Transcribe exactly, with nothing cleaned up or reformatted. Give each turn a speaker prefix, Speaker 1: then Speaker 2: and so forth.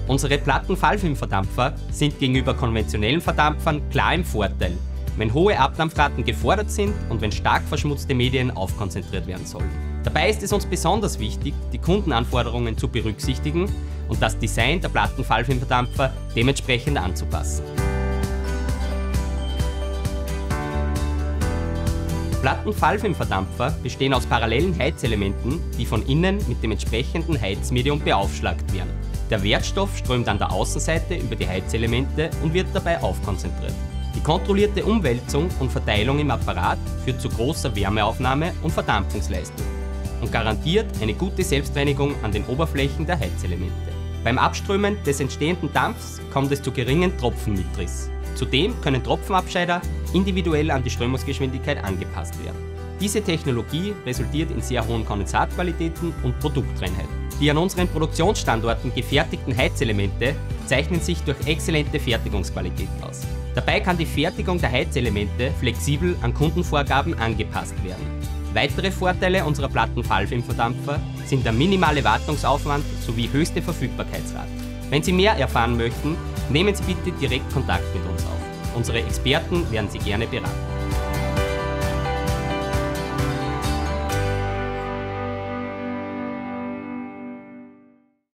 Speaker 1: Unsere Plattenfallfilmverdampfer sind gegenüber konventionellen Verdampfern klar im Vorteil, wenn hohe Abdampfraten gefordert sind und wenn stark verschmutzte Medien aufkonzentriert werden sollen. Dabei ist es uns besonders wichtig, die Kundenanforderungen zu berücksichtigen und das Design der Plattenfallfilmverdampfer dementsprechend anzupassen. Plattenfallfilmverdampfer bestehen aus parallelen Heizelementen, die von innen mit dem entsprechenden Heizmedium beaufschlagt werden. Der Wertstoff strömt an der Außenseite über die Heizelemente und wird dabei aufkonzentriert. Die kontrollierte Umwälzung und Verteilung im Apparat führt zu großer Wärmeaufnahme und Verdampfungsleistung und garantiert eine gute Selbstreinigung an den Oberflächen der Heizelemente. Beim Abströmen des entstehenden Dampfs kommt es zu geringen Tropfenmitriss. Zudem können Tropfenabscheider individuell an die Strömungsgeschwindigkeit angepasst werden. Diese Technologie resultiert in sehr hohen Kondensatqualitäten und Produktreinheit. Die an unseren Produktionsstandorten gefertigten Heizelemente zeichnen sich durch exzellente Fertigungsqualität aus. Dabei kann die Fertigung der Heizelemente flexibel an Kundenvorgaben angepasst werden. Weitere Vorteile unserer Plattenfallfilmverdampfer sind der minimale Wartungsaufwand sowie höchste Verfügbarkeitsrate. Wenn Sie mehr erfahren möchten, nehmen Sie bitte direkt Kontakt mit uns auf. Unsere Experten werden Sie gerne beraten.